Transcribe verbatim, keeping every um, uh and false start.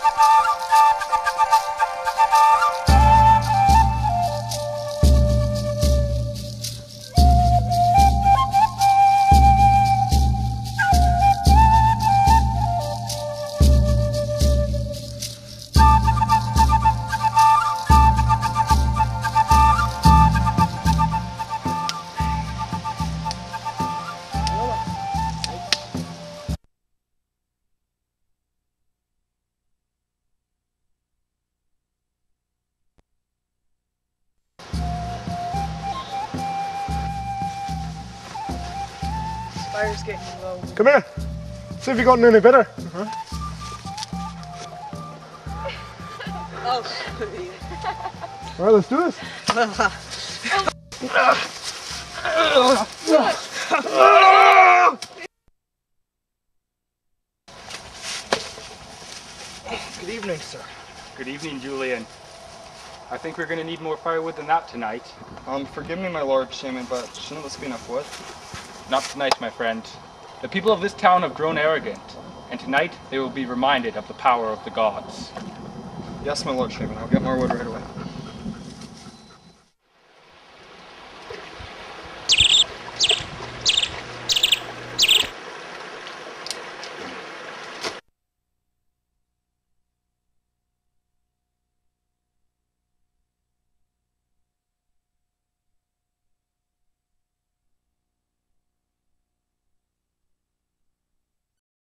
Fire's getting low. Come here. See if you've gotten any better. Uh-huh. Oh, All right, let's do this. Good evening, sir. Good evening, Julian. I think we're going to need more firewood than that tonight. Um, forgive me, my lord Shaman, but shouldn't this be enough wood? Not tonight, my friend. The people of this town have grown arrogant, and tonight they will be reminded of the power of the gods. Yes, my lord Shaman, I'll get more wood right away.